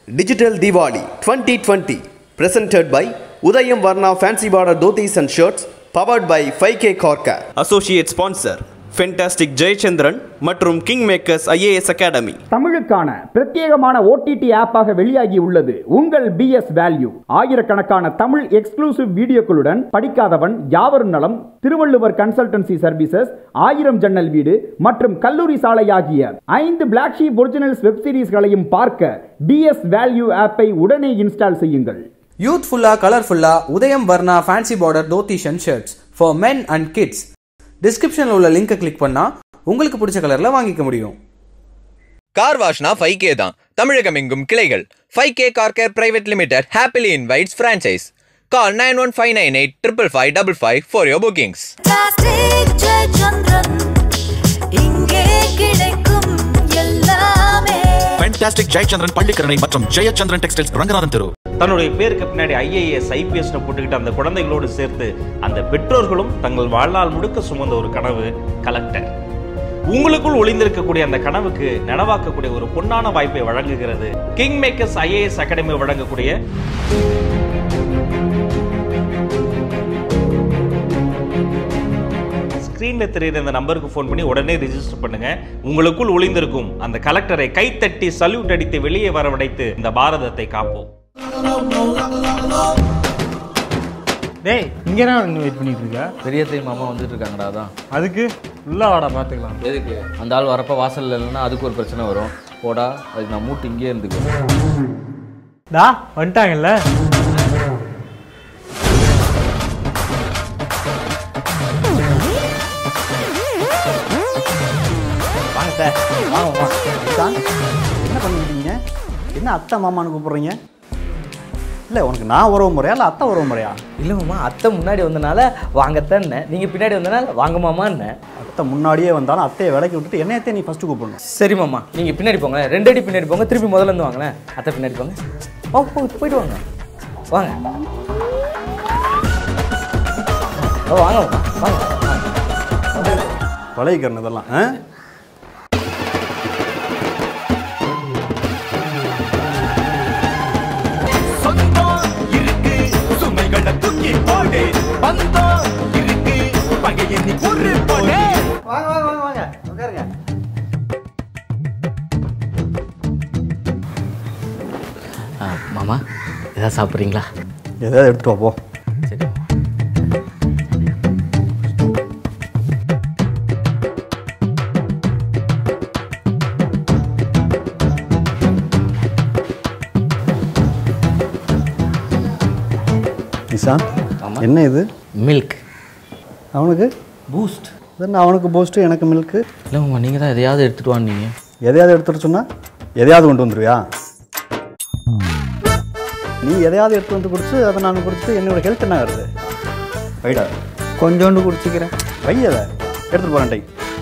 Digital Diwali 2020 presented by Udayam Varna Fancy Border Dhotis and Shirts powered by 5K Corker. Associate sponsor Fantastic Jayachandran மற்றும் Kingmakers IAS Academy. தமிழுக்கான பிரத்யேகமான OTT ஆப்பாக வெளியாகி உள்ளது உங்கள் BS Value. ஆயிரக்கணக்கான Tamil exclusive வீடியோக்களுடன் படிக்காதவன் யாவரும் நலம், Thiruvalluvar consultancy services, 1000 ஜன்னல் வீடு மற்றும் கல்லூரி சாலை ஆகிய 5 Black Sheep ஒரிஜினல்ஸ் வெப் சீரிஸ்களையும் பார்க்க BS Value ஆப்பை உடனே இன்ஸ்டால் செய்யுங்கள். யூத்ஃபுல்லா கலர்ஃபுல்லா Udhayam Varna fancy border dhotis and shirts for men and kids. டிஸ்கிரிப்ஷனில் உள்ள லிங்கை கிளிக் பண்ணா உங்களுக்கு பிடிச்ச கலர்ல வாங்கிக்க முடியும். கார் வாஷ்னா 5K தான். தமிழகம் எங்கும் கிளைகள். 5K car care private limited happily invites franchise. Call 9159855555 for your bookings. Fantastic Jayachandran Pallikaranai மற்றும் ஜெயச்சந்திரன் டெக்ஸ்டைல்ஸ் ரங்கநாதன் தெரு. தன்னுடைய பேருக்கு பின்னாடி IAS IPS போட்டுக்கிட்டு அந்த குழந்தைகளோடு சேர்த்து அந்த பெற்றோர்களும் தங்கள் வாழ்நாள் முழுக்க சுமந்த ஒரு கனவு கலெக்டர். உங்களுக்குள் ஒளிந்திருக்கக்கூடிய அந்த கனவுக்கு நனவாக்கக்கூடிய ஒரு பொன்னான வாய்ப்பை வழங்குகிறது கிங்மேக்கர்ஸ் IAS அகாடமி வழங்கக்கூடிய ஸ்கிரீன்ல தெரியுற இந்த நம்பருக்கு ஃபோன் பண்ணி உடனே ரெஜிஸ்டர் பண்ணுங்க. உங்களுக்குள் ஒளிந்திருக்கும் அந்த கலெக்டரை கைத்தட்டி சல்யூட் அடித்து வெளியே வரவழைத்து இந்த பாரதத்தை காப்போம். டேய் இங்க என்ன வெயிட் பண்ணிட்டு இருக்க? பெரிய தாய் மாமா வந்துட்டு இருக்காங்கடா. அதான் அதுக்கு உள்ள வாடா பாத்துக்கலாம். எதுக்கு? அந்த ஆள் வரப்ப வாசல்ல இல்லைன்னா அதுக்கு ஒரு பிரச்சனை வரும். போடா, அதுக்கு நான் மூட்டு இங்கே இருந்துக்குவேன். டா வந்துட்டாங்கல்ல. வாங்க சார், வாங்க வாங்க. என்ன பண்ணிக்கிட்டீங்க? என்ன அத்தை மாமான்னு கூப்பிட்றீங்க? இல்லை உனக்கு நான் உறவு முறையா இல்லை அத்தை உறவு முறையா? இல்லை மாமா, அத்தை முன்னாடி வந்தனால வாங்கத்தான், நீங்கள் பின்னாடி வந்தனால வாங்க மாமான்னு. அத்தை முன்னாடியே வந்தாலும் அத்தையை விலைக்கு விட்டுட்டு என்னையத்தை நீ ஃபஸ்ட்டு கூப்பிடணும். சரி மாமா, நீங்கள் பின்னாடி போங்க, 2 அடி பின்னாடி போங்க, திருப்பி முதல்ல இருந்து வாங்கினேன். அத்தை பின்னாடி போங்க, போயிட்டு வாங்க வாங்க வாங்க வாங்க. பழகிக்கிறேன் இதெல்லாம். மாமா ஏதாவது சாப்பிட்றீங்களா? எதாவது எடுத்துட்டு வா போ. சரி. நிஷாந்த், என்ன இது? மில்க். அவனுக்கு பூஸ்ட். என்ன அவனுக்கு பூஸ்ட்டு எனக்கு மில்க்கு? இல்லை மாமா, நீங்கள் தான் எதையாவது எடுத்துகிட்டு வாங்க. எதையாவது எடுத்துகிட்டு சொன்னால் எதையாவது கொண்டு வந்துடுவியா? நீ எதையாவது எடுத்து வந்து குடிச்சு அதை நான் குடிச்சு என்னோட ஹெல்த் என்ன ஆகுது? வைடா, கொஞ்சோண்டு குடிச்சிக்கிறேன். வையதை எடுத்துகிட்டு போகிறேன். டை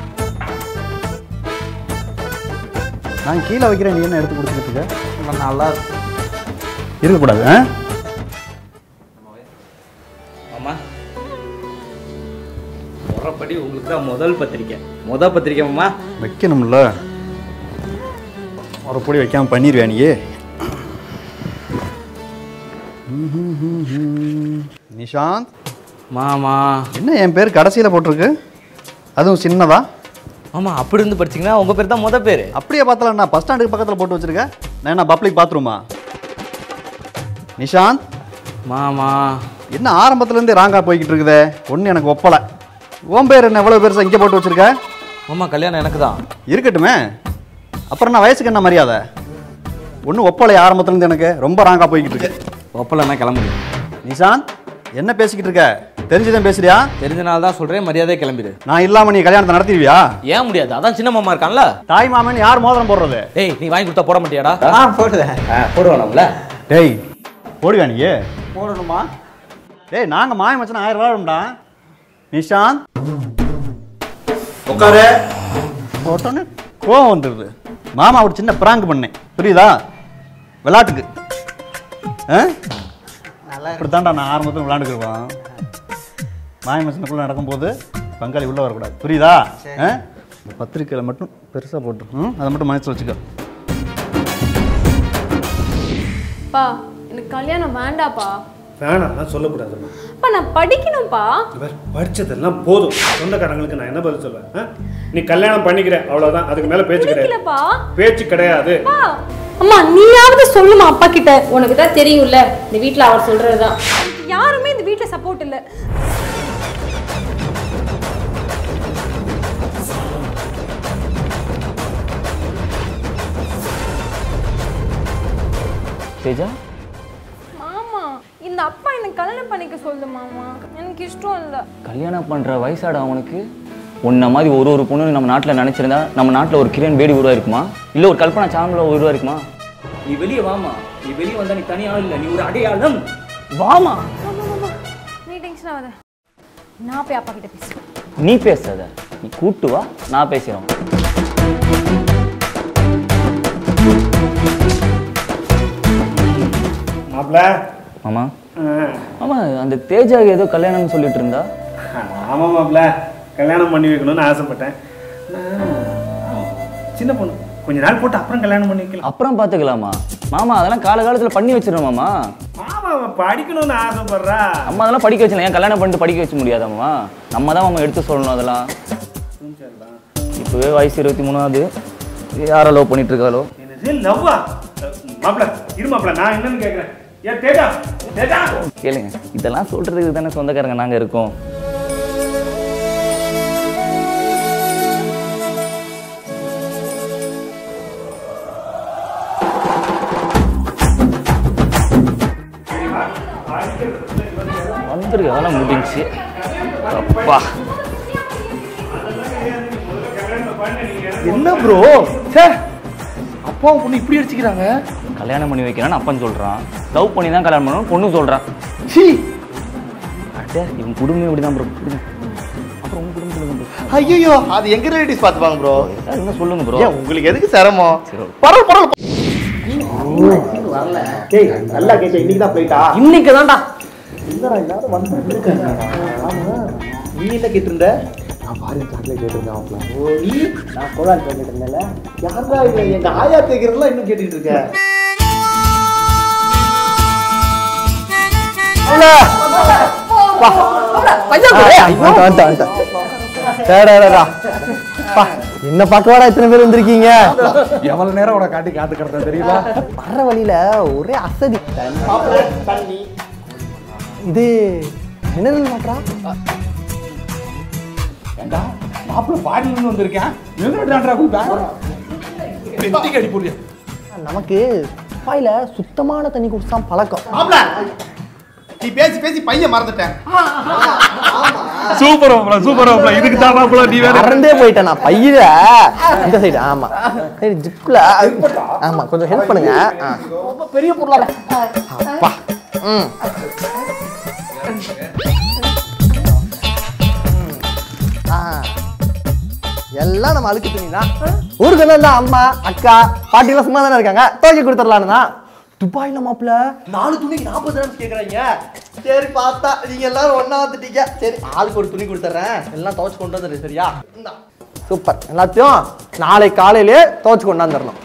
நான் கீழே வைக்கிறேன், நீ என்ன எடுத்து குடிச்சிக்கிட்டு நல்லா இருக்கக்கூடாது. மாமா, முறைப்படி உங்களுக்கு தான் முதல் பத்திரிக்கை மாமா. வைக்கணும்ல, ஒரு பொடி வைக்காமல் பண்ணிடுவேன் நீ. நிஷாந்த் மாமா, என்ன என் பேர் கடைசியில் போட்டிருக்கு? அதுவும் சின்னதா? ஆமாம், அப்படி இருந்து படிச்சிங்கன்னா உங்கள் பேர் தான் முத பேர். அப்படியே பார்த்தலாம், நான் பஸ் ஸ்டாண்டுக்கு பக்கத்தில் போட்டு வச்சுருக்கேன். நான் என்ன பப்ளிக் பாத்ரூமா? நிஷாந்த் மாமா, என்ன ஆரம்பத்துலேருந்தே ராங்கா போய்கிட்டு இருக்குதே, ஒன்று எனக்கு ஒப்பலை. உன் பேர் என்ன எவ்வளோ பேர் இங்கே போட்டு வச்சுருக்க? மாமா, கல்யாணம் எனக்கு தான். இருக்கட்டுமே, அப்புறம் நான் வயசுக்கு என்ன மரியாதை? ஒன்றும் ஒப்பலை ஆரம்பத்துலேருந்து எனக்கு ரொம்ப ராங்கா போய்கிட்டு இருக்கு. ஒப்பலைன்னா கிளம்புது. நிஷாந்த், என்ன பேசிக்கிட்டு இருக்க? தெரிஞ்சுதான் பேசுறியா? தெரிஞ்சனால தான் சொல்கிறேன், மரியாதையை கிளம்பிடு. நான் இல்லாமல் நீ கல்யாணத்தை நடத்திடுவியா? ஏன் முடியாது? அதான் சின்ன மாமா இருக்கான்ல. தாய் மாமன் யார் மோதிரம் போடுறது? ஏய், நீ வாங்கி கொடுத்தா போட மாட்டியாடா? போடுவேன். போடுவானாம்ல. டேய் போடுவேன். நீ போடணுமா? டேய், நாங்கள் மாய மச்சனா 1000 ரூபா வேணும்டா. நிஷாந்த் உட்காரு. போட்டோன்னு கோவம் வந்துடுது. மாமா ஒரு சின்ன பிராங்க் பண்ணேன், புரியுதா? விளையாட்டுக்கு. இப்படித்தான்டா நான் ஆரம்பத்தில் விளையாண்டுக்குருவான். மாய மச்சனுக்குள்ளே நடக்கும்போது பங்காளி உள்ளே வரக்கூடாது, புரியுதா? பத்திரிக்கையில் மட்டும் பெருசாக போட்டு அதை மட்டும் மனசில் வச்சுக்க. பா எனக்கு கல்யாணம் வேண்டாப்பா. வேணாம் சொல்லக்கூடாதுமா. அப்பா நான் படிக்கணும்ப்பா. படிச்சதெல்லாம் போதும். சொந்தக்காரங்களுக்கு நான் என்ன பதில் சொல்லுவேன்? நீ கல்யாணம் பண்ணிக்கிற அவ்வளவுதான். அதுக்கு மேல பேச்சு கிடையாது. பேச்சு கிடையாது. அம்மா நீயாவது சொல்லுமா அப்பா கிட்ட. உனக்கு தான் தெரியும்ல இந்த வீட்ல அவர் சொல்றதுதான். யாருமே இந்த வீட்ல சப்போர்ட் இல்ல. தேஜா மாமா இந்த அப்பா எனக்கு கல்யாணம் பண்ணிக்க சொல்லுது மாமா. எனக்கு இஷ்டம் இல்ல. கல்யாணம் பண்ற வயசாடா அவனுக்கு? உன்ன மாதிரி ஒரு பொண்ணு நம்ம நாட்டில் நினைச்சிருந்தா நம்ம நாட்டில் ஒரு கிரண் பேடி உருவாயிருக்குமா? இல்லை ஒரு கல்பனா சாம்ல உருவாயிருக்குமா? நீ வெளியே வாமா. நீ வெளியே வந்தா நீ தனியா இல்லை, நீ ஒரு அடையாளம். வாமா. நீ டென்ஷன் ஆகாத. நான் போய் அப்பா கிட்ட பேசுறேன். நீ பேசாத, நீ கூட்டு வா, நான் பேசுறேன். மாமா ஆமா அந்த தேஜா ஏதோ கல்யாணம்னு சொல்லிட்டு இருந்தா. ஆமா மாப்ள கல்யாணம் பண்ணி வைக்கணும்னு ஆசைப்பட்டேன். சின்ன பொண்ணு கொஞ்ச நாள் போட்டு அப்புறம் கல்யாணம் பண்ணி வைக்கலாம். அப்புறம் பாத்துக்கலாமா மாமா? அதெல்லாம் காலகாலத்துல பண்ணி வச்சிடணும் மாமா. மாமா படிக்கணும்னு ஆசைப்படுறா. அம்மா அதெல்லாம் படிக்க வச்சல, ஏன் கல்யாணம் பண்ணிட்டு படிக்க வச்ச முடியாதாமா? நம்ம தான் மாமா எடுத்து சொல்லணும் அதெல்லாம். இப்பவே வயசு 23ஆவது, யாரோ லவ் பண்ணிட்டு இருக்காளோ? லவ்வா மாப்ள? இரு மாப்ள நான் என்னன்னு கேக்குறேன். ஏன் தேஜா தேஜா கேளுங்க, இதெல்லாம் சொல்றதுக்கு தானே சொந்தக்காரங்க நாங்க இருக்கோம். வந்துருக்கு, அதெல்லாம் முடிஞ்சு. அப்பா என்ன ப்ரோ அப்பா பொண்ணு இப்படி அடிச்சுக்கிறாங்க? கல்யாணம் பண்ணி வைக்கிறான்னு அப்பன்னு சொல்றான், லவ் பண்ணி தான் கல்யாணம் பண்ணணும் பொண்ணு சொல்றான். இவன் குடும்பம் இப்படிதான் ப்ரோ. அப்புறம் உங்க குடும்பம் சொல்லுங்க ப்ரோ. ஐயோ அது எங்க ரிலேட்டிவ்ஸ் பாத்துப்பாங்க ப்ரோ. என்ன சொல்லுங்க ப்ரோ. உங்களுக்கு எதுக்கு சிரமம்? பரவாயில்ல வரல. டேய் நல்லா கேட்டே. இன்னைக்கு தான் போயிட்டா? இன்னைக்கு தான்டா. என்னடா எல்லாரும் வந்துட்டு இருக்காங்க. ஆமா நீ என்ன கேட்டு இருந்த? நான் பாரு சாக்லேட் கேட்டிருந்தேன் ஆப்ல. ஓ நீ? நான் கோலால் கேட்டு இருந்தேன்ல. யாரா இது எங்க ஆயா தேக்கிறதெல்லாம் இன்னும் கேட்டிட்டு இருக்க? அண்ணா வா பஞ்சா என்ன பக்கவாடா இத்தனை பேர் வந்திருக்கீங்க? எவ்வளவு நேரம் உன காட்டி காத்து கிடந்த தெரியுமா? வர்ற வழியில ஒரே அசதி. இது மினரல் வாட்டரா? ஏண்டா மாப்பிள்ள பாடில இருந்து வந்திருக்கேன். மினரல் வாட்டரா குடிப்பா? வெட்டி கடி போறியா? நமக்கு பாயில சுத்தமான தண்ணி குடிச்சா பழக்கம். மாப்பிள்ள நீ பேசி பேசி பையன் மறந்துட்டேன். சூப்பர் மாப்பிள்ள சூப்பர் மாப்பிள்ள. இதுக்கு தான் மாப்பிள்ள நீ வேற மறந்தே போயிட்டேன். நான் பையில இந்த சைடு. ஆமா சரி ஜிப்ல. ஆமா கொஞ்சம் ஹெல்ப் பண்ணுங்க. ரொம்ப பெரிய பொருளா. அப்பா எல்லாம் நம்ம அழுக்கு துணி தான். ஊருக்கு தான் அம்மா அக்கா பாட்டி எல்லாம் சும்மா தானே இருக்காங்க. துவைக்க கொடுத்துடலான்னு தான். துபாயில மாப்பிள்ள 4 துணிக்கு 40 dirhams கேக்குறாங்க. சரி பார்த்தா நீங்க எல்லாரும் ஒண்ணா வந்துட்டீங்க. சரி ஆளுக்கு ஒரு துணி கொடுத்துறேன். எல்லாம் துவைச்சு கொண்டு வந்துடு சரியா? சூப்பர். எல்லாத்தையும் நாளை காலையிலே துவைச்சு கொண்டு வந்துடணும்.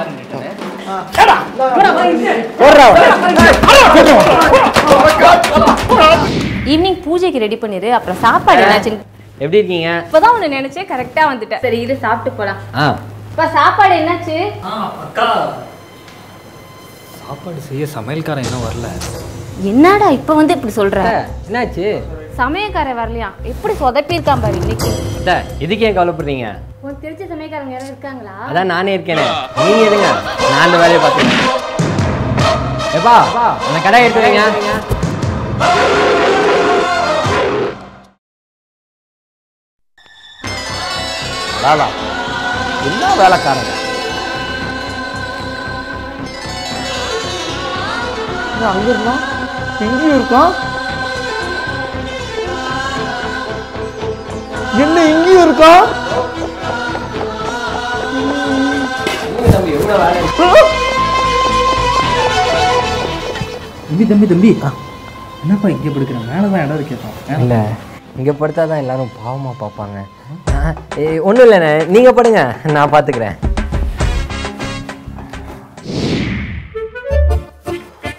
ஈவினிங் பூஜைக்கு ரெடி பண்ணிரு. அப்புறம் சாப்பாடு என்னாச்சு? எப்படி இருக்கீங்க? இப்பதான் உன்னை நினைச்சே கரெக்டா வந்துட்டேன். சரி இது சாப்பிட்டு போலாம். சாப்பாடு என்னாச்சு? அக்கா சாப்பாடு செய்ய சமையல்காரன் இன்னும் வரல. என்னடா இப்ப வந்து இப்படி சொல்ற? என்னாச்சு? சமையல்காரன் வரலையா? எப்படி சொதப்பி இருக்கான் பாரு இன்னைக்கு. இதுக்கு ஏன் கவலைப்படுறீங்க? உனக்கு தெரிஞ்ச சமையல்காரங்க யாரும் இருக்காங்களா? அதான் நானே இருக்கேனே. நீங்க எதுங்க? நான் அந்த வேலையை பார்த்துக்கிறேன். ஏப்பா அந்த கடை எடுத்து வைங்க. என்ன வேலைக்காரங்க அங்க இருக்கா? இங்கேயும் இருக்கான். என்ன இங்கேயும் இருக்கா? தம்பி தம்பி என்னப்பா இங்கே படுக்கிறேன்? மேலதான் இடம் இருக்கேன். இல்லை இங்கே படுத்தா தான் எல்லாரும் பாவமாக பார்ப்பாங்க. ஒன்றும் இல்லைண்ணே நீங்கள் படுங்க, நான் பார்த்துக்கிறேன்.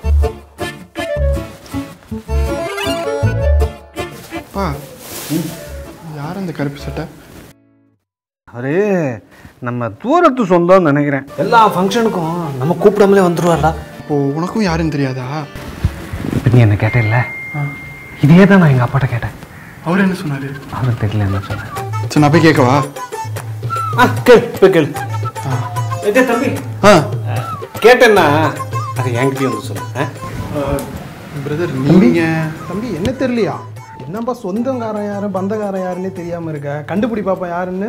கருப்பு சட்டை? அவரு நம்ம தூரத்து சொந்தம்னு நினைக்கிறேன். எல்லா ஃபங்க்ஷனுக்கும் நம்ம கூப்பிடாமலே வந்துடுவாரா? ஓ, உனக்கும் யாருன்னு தெரியாதா? இப்போ நீ என்ன கேட்டேன்ல, இதே தான் நான் எங்கள் அப்பாட்ட கேட்டேன். அவர் என்ன சொன்னாரு? அவருக்கு தெரியல என்ன சொன்னார். சரி, நான் போய் கேட்கவா? கேளு. தம்பி கேட்டேன்னா அது என்கிட்டயும் வந்து சொல்லு. பிரதர், நீங்க தம்பி என்ன தெரியலையா? என்னப்பா சொந்தக்காரன் யாரு பந்தக்காரன் யாருன்னே தெரியாம இருக்க. கண்டுபிடி பாப்பா யாருன்னு.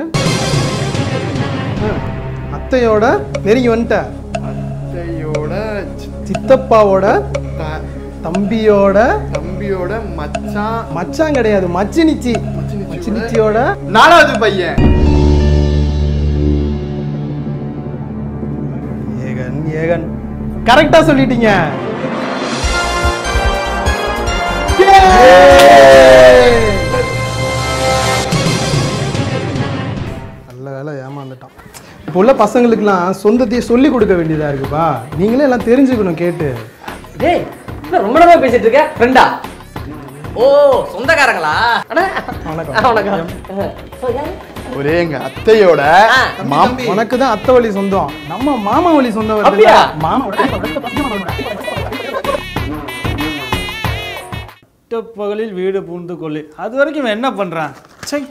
அத்தையோட நெருங்கி வந்துட்ட. அத்தையோட சித்தப்பாவோட தம்பியோட மச்சான் கிடையாது, மச்சினிச்சியோட 4வது பையன். ஏகன் கரெக்டா சொல்லிட்டீங்க. நல்ல வேலை ஏமாந்துட்டான். இப்போ உள்ள பசங்களுக்குலாம் சொந்தத்தையே சொல்லி கொடுக்க வேண்டியதா இருக்குப்பா. நீங்களே எல்லாம் தெரிஞ்சுக்கணும் கேட்டு. டேய், ரொம்ப நேரமா பேசிட்டு இருக்க ஃப்ரெண்டா? ஓ, சொந்தக்காரங்களா? வணக்கம். ஒரே எங்க அத்தையோட உனக்கு தான் அத்தை வழி சொந்தம், நம்ம மாமா வழி சொந்தம் வருது. பகலில் வீடு பூந்து கொள்ளு. அது வரைக்கும் என்ன பண்றான்? சை,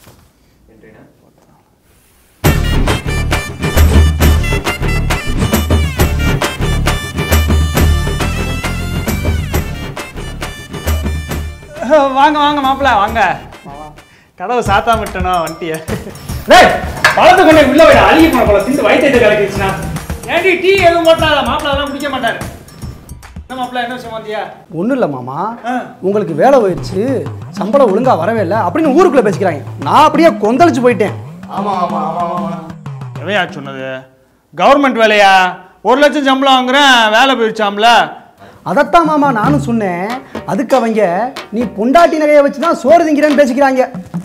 வாங்க வாங்க மாப்பிள்ள வாங்க. கதவை சாத்தாம விட்டனா வண்டிய. பழத்தை கொண்டு உள்ள விட அழுகி போன போல திண்டு வயிற்று கலக்கிடுச்சுனா. ஏண்டி டீ எதுவும் போட்டாத? மாப்பிள்ள அதெல்லாம் குடிக்க மாட்டாரு. என்ன மாப்பிள்ள, என்ன விஷயம் வந்தியா? ஒன்றும் இல்லை மாமா, உங்களுக்கு வேலை போயிடுச்சு, சம்பளம் ஒழுங்கா வரவே இல்லை அப்படின்னு ஊருக்குள்ள பேசிக்கிறாங்க. நான் அப்படியே கொந்தளிச்சு போயிட்டேன். ஆமா ஆமா ஆமா ஆமா. எவையா சொன்னது? கவர்மெண்ட் வேலையா? 1 லட்சம் சம்பளம் வாங்குறேன், வேலை போயிடுச்சாம்ல. அதைத்தான் மாமா நானும் சொன்னேன். அதுக்கு அவங்க நீ பொண்டாட்டி நகையை வச்சுதான் சோறு திங்கிறேன்னு பேசிக்கிறாங்க.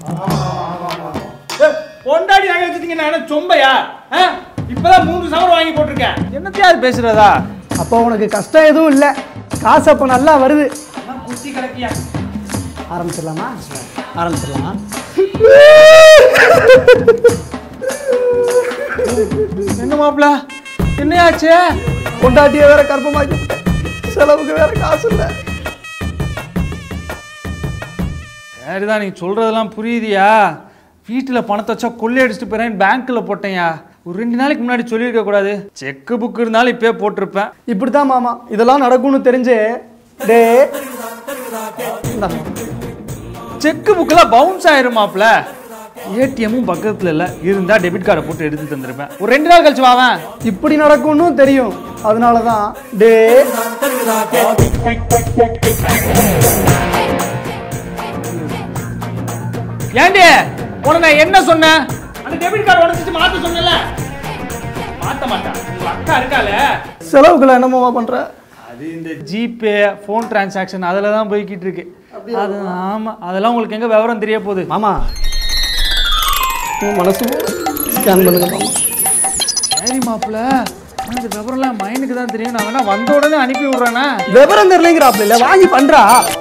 பொண்டாட்டி நகை வச்சுட்டீங்கன்னா என்ன சொம்பையா? இப்பதான் 3 சவரம் வாங்கி போட்டிருக்கேன். என்னத்தையா பேசுறதா? அப்போ உனக்கு கஷ்டம் எதுவும் இல்லை, காசு அப்போ நல்லா வருது. ஆரம்பிச்சிடலாமா? ஆரம்பிச்சிடலாமா? என்ன மாப்பிள்ள, என்னையாச்சு? பொண்டாட்டியை வேற கர்ப்பமாக்கி செலவுக்கு வேற காசு இல்லை. சரிதான், நீ சொல்றதெல்லாம் புரியுதியா? வீட்டில் பணத்தை வச்சா கொள்ளையடிச்சிட்டு போறேன், பேங்க்ல போட்டேன்யா. ஒரு 2 நாளைக்கு முன்னாடி சொல்லியிருக்க கூடாது. செக்கு புக் இருந்தாலும் இப்பயே போட்டிருப்பேன். இப்படிதான் மாமா இதெல்லாம் நடக்கும்னு தெரிஞ்சு செக்கு புக்கெல்லாம் பவுன்ஸ் ஆயிருமாப்ல. ஏடிஎம்மும் பக்கத்துல இல்ல, இருந்தா டெபிட் கார்டை போட்டு எடுத்து தந்திருப்பேன். ஒரு 2 நாள் கழிச்சு வாவேன். இப்படி நடக்கும்னு தெரியும், அதனாலதான் ஏண்டி உன நான் என்ன சொன்னேன்? அந்த டெபிட் கார்டு உடைச்சிட்டு மாத்த சொன்னல, மாத்த மாட்டான். அக்கா இருக்கால, செலவுகளை என்னமாவா பண்ற? அது இந்த ஜிபே ஃபோன் டிரான்சாக்ஷன் அதுல தான் போய்கிட்டு இருக்கு. அது ஆமா, அதெல்லாம் உங்களுக்கு எங்க விவரம் தெரிய போகுது? மாமா மனசு ஸ்கேன் பண்ணுங்க மாமா. சரி மாப்பிள்ள, அந்த விவரம்லாம் மைனுக்கு தான் தெரியும். நான் வேணா வந்த உடனே அனுப்பி விடுறேன்னா. விவரம் தெரியலங்கிறாப்ல, இல்ல வாங்கி பண்றா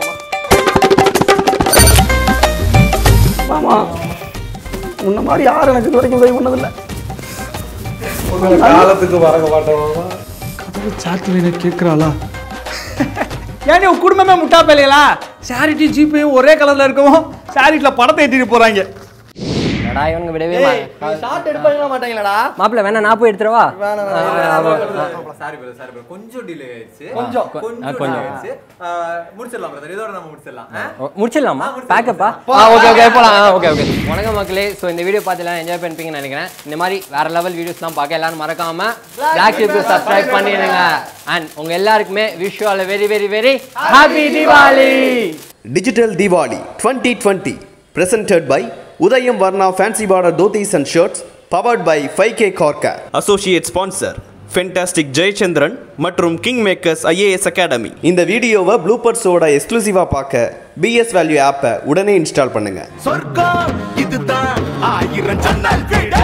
மாமா. உன்ன மாதிரி யாரும் எனக்கு இது வரைக்கும் உதவி பண்ணதில்லை. காலத்துக்கு வரங்க மாட்டோம். கதவு சாட்டில் கேட்குறாளா? ஏன் உன் குடும்பமே முட்டா பேலையா? சாரிட்டி ஜிபேயும் ஒரே கலர்ல இருக்கவும் சாரிட்டில படத்தை ஏற்றிட்டு போறாங்க. டா, இவங்க விடவே ஷாட் எடுப்பாங்களா மாட்டாங்களடா? மாப்பிள்ள வேணா நான் போய் எடுத்துறவா? சாரி ப்ரோ, கொஞ்சம் டிலே ஆயிடுச்சு. கொஞ்சம் ஆயிடுச்சு. முடிச்சிடலாம் பிரதர், இதோட நம்ம முடிச்சிடலாம். முடிச்சிடலாமா? பேக்கப்பா? ஓகே ஓகே போலாம். Okay okay. வணக்கம் மக்களே. ஸோ இந்த வீடியோ பார்த்து எல்லாம் என்ஜாய் பண்ணிப்பீங்கன்னு நினைக்கிறேன். இந்த மாதிரி வேற லெவல் வீடியோஸ்லாம் பார்க்க எல்லாரும் மறக்காம பிளாக் ஷிப்க்கு சப்ஸ்கிரைப் பண்ணிடுங்க. அண்ட் உங்க எல்லாருக்குமே wish you all very very very happy Deepavali. Digital Deepavali 2020 presented by Udayam Varna Fancy Border Dhotis and Shirts, powered by 5K Corker. Associate sponsor Fantastic Jayachandran மற்றும் King Makers IAS Academy. இந்த வீடியோவை ப்ளூபர்ஸோட எக்ஸ்க்ளூசிவா பார்க்க BS Value ஆப்பை உடனே install பண்ணுங்க. சொர்க்கம் இதுதான் 1000 ஜன்னல் வீடு.